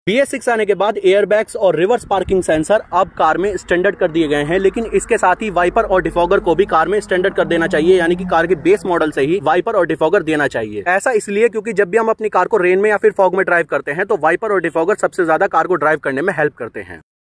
BS6 आने के बाद एयरबैग्स और रिवर्स पार्किंग सेंसर अब कार में स्टैंडर्ड कर दिए गए हैं, लेकिन इसके साथ ही वाइपर और डिफॉगर को भी कार में स्टैंडर्ड कर देना चाहिए, यानी कि कार के बेस मॉडल से ही वाइपर और डिफॉगर देना चाहिए। ऐसा इसलिए क्योंकि जब भी हम अपनी कार को रेन में या फिर फॉग में ड्राइव करते हैं तो वाइपर और डिफॉगर सबसे ज्यादा कार को ड्राइव करने में हेल्प करते हैं।